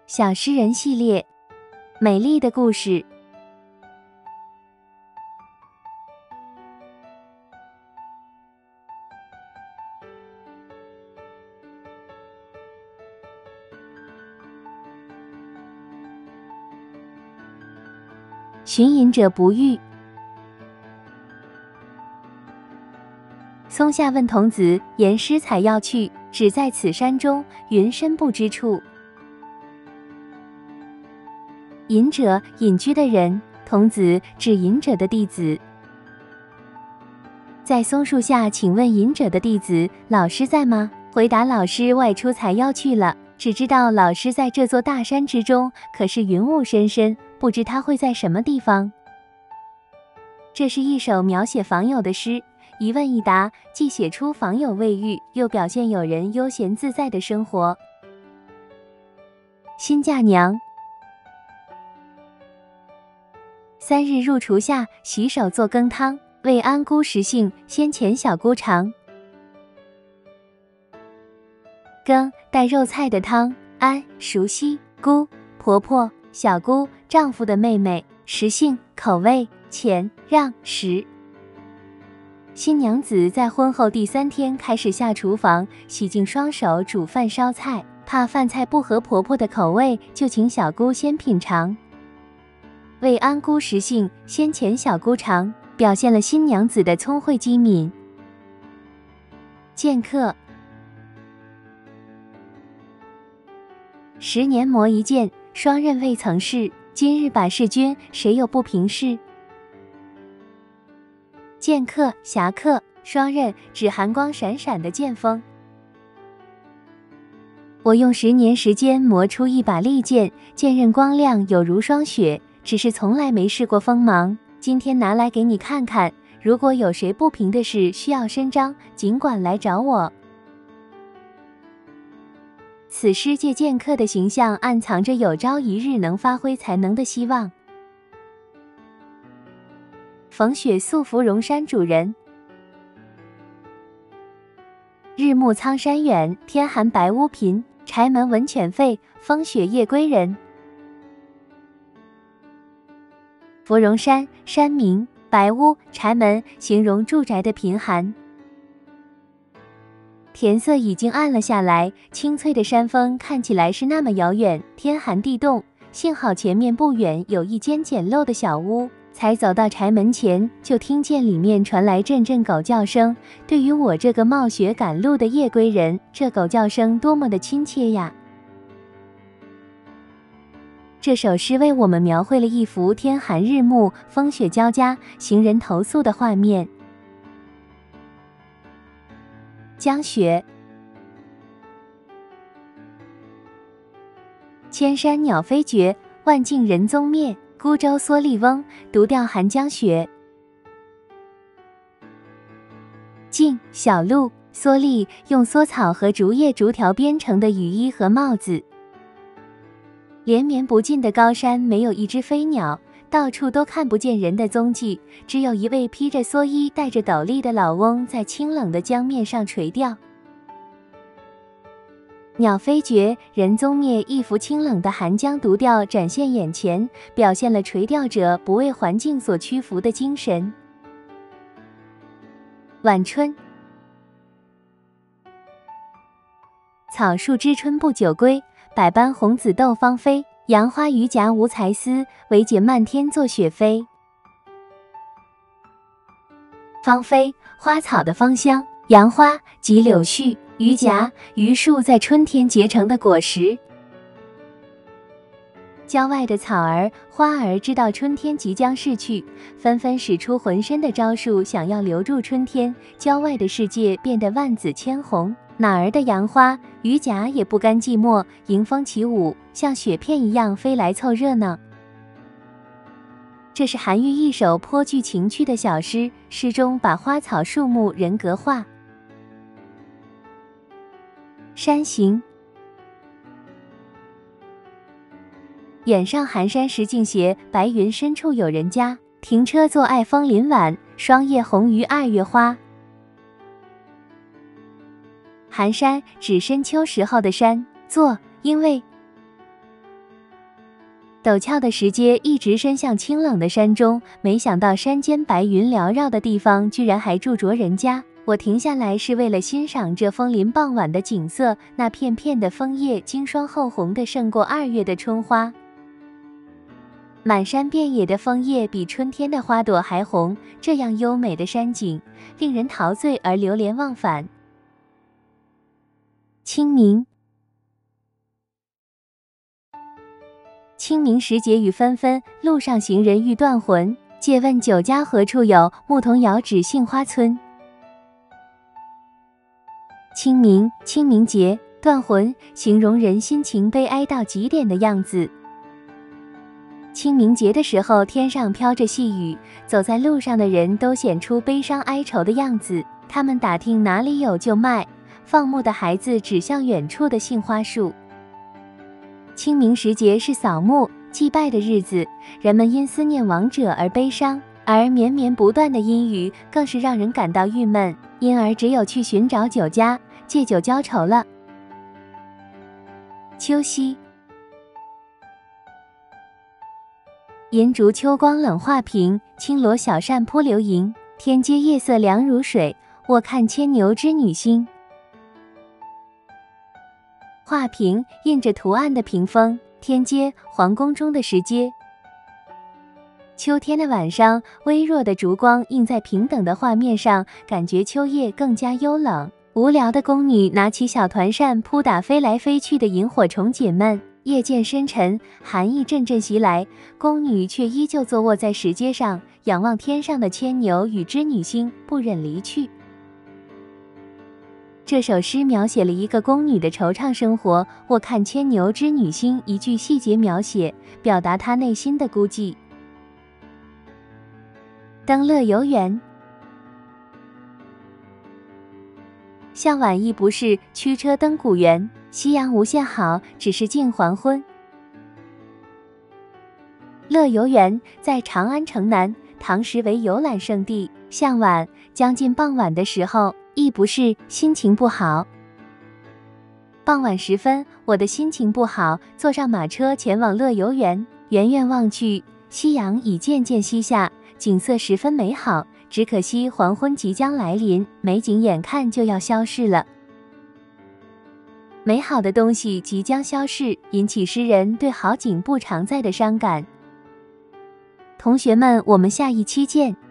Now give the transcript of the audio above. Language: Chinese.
小诗人系列，美丽的故事。寻隐者不遇。松下问童子：言师采药去，只在此山中，云深不知处。隐者，隐居的人。童子指隐者的弟子。在松树下，请问隐者的弟子，老师在吗？回答：老师外出采药去了，只知道老师在这座大山之中，可是云雾深深，不知他会在什么地方。这是一首描写访友的诗，一问一答，既写出访友未遇，又表现友人悠闲自在的生活。新嫁娘。3日入厨下，洗手做羹汤，为安姑食性，先前小姑尝。羹，带肉菜的汤，安，熟悉，姑，婆婆，小姑，丈夫的妹妹，食性，口味，浅，让，食。新娘子在婚后第3天开始下厨房，洗净双手煮饭烧菜，怕饭菜不合婆婆的口味，就请小姑先品尝。为安姑食性，先前小姑尝，表现了新娘子的聪慧机敏。见客。10年磨一剑，双刃未曾试，今日把示君，谁有不平事？剑客，侠客，双刃指寒光闪闪的剑锋。我用10年时间磨出一把利剑，剑刃光亮有如霜雪，只是从来没试过锋芒，今天拿来给你看看，如果有谁不平的事需要伸张，尽管来找我。此诗借剑客的形象，暗藏着有朝一日能发挥才能的希望。逢雪宿芙蓉山主人。日暮苍山远，天寒白屋贫，柴门闻犬吠，风雪夜归人。芙蓉山，山名，白屋，柴门，形容住宅的贫寒。天色已经暗了下来，清脆的山峰看起来是那么遥远，天寒地冻，幸好前面不远有一间简陋的小屋，才走到柴门前，就听见里面传来阵阵狗叫声。对于我这个冒雪赶路的夜归人，这狗叫声多么的亲切呀！这首诗为我们描绘了一幅天寒日暮、风雪交加、行人投宿的画面。江雪。千山鸟飞绝，万径人踪灭，孤舟蓑笠翁，独钓寒江雪。径，小路，蓑笠，用蓑草和竹叶竹条编成的雨衣和帽子。连绵不尽的高山没有一只飞鸟，到处都看不见人的踪迹，只有一位披着蓑衣戴着斗笠的老翁在清冷的江面上垂钓。鸟飞绝，人踪灭，一幅清冷的寒江独钓展现眼前，表现了垂钓者不为环境所屈服的精神。晚春。草树知春不久归，百般红紫斗芳菲，杨花榆荚无才思，惟解漫天作雪飞。芳菲，花草的芳香，杨花即柳絮，榆荚，榆树在春天结成的果实。郊外的草儿花儿知道春天即将逝去，纷纷使出浑身的招数，想要留住春天。郊外的世界变得万紫千红，哪儿的杨花榆荚也不甘寂寞，迎风起舞，像雪片一样飞来凑热闹。这是韩愈一首颇具情趣的小诗，诗中把花草树木人格化。山行。远上寒山石径斜，白云深处有人家。停车坐爱枫林晚，霜叶红于2月花。寒山指深秋时候的山，坐因为陡峭的石阶一直伸向清冷的山中，没想到山间白云缭绕的地方居然还住着人家。我停下来是为了欣赏这枫林傍晚的景色，那片片的枫叶经霜后红的胜过2月的春花。满山遍野的枫叶比春天的花朵还红，这样优美的山景令人陶醉而流连忘返。清明，清明时节雨纷纷，路上行人欲断魂。借问酒家何处有？牧童遥指杏花村。清明，清明节，断魂，形容人心情悲哀到极点的样子。清明节的时候，天上飘着细雨，走在路上的人都显出悲伤哀愁的样子。他们打听哪里有就卖，放牧的孩子指向远处的杏花树。清明时节是扫墓祭拜的日子，人们因思念亡者而悲伤，而绵绵不断的阴雨更是让人感到郁闷，因而只有去寻找酒家，借酒浇愁了。秋夕，银烛秋光冷画屏，轻罗小扇扑流萤。天阶夜色凉如水，卧看牵牛织女星。画屏印着图案的屏风，天阶皇宫中的石阶。秋天的晚上，微弱的烛光映在平等的画面上，感觉秋夜更加幽冷。无聊的宫女拿起小团扇扑打飞来飞去的萤火虫姐们。夜渐深沉，寒意阵阵袭来，宫女却依旧坐卧在石阶上，仰望天上的牵牛与织女星，不忍离去。这首诗描写了一个宫女的惆怅生活，卧看牵牛织女星一句细节描写，表达她内心的孤寂。登乐游原，向晚意不是驱车登古原，夕阳无限好，只是近黄昏。乐游原在长安城南，唐时为游览胜地。向晚将近傍晚的时候，亦不是心情不好。傍晚时分，我的心情不好，坐上马车前往乐游原。远远望去，夕阳已渐渐西下，景色十分美好，只可惜黄昏即将来临，美景眼看就要消逝了。美好的东西即将消逝，引起诗人对好景不常在的伤感。同学们，我们下一期见。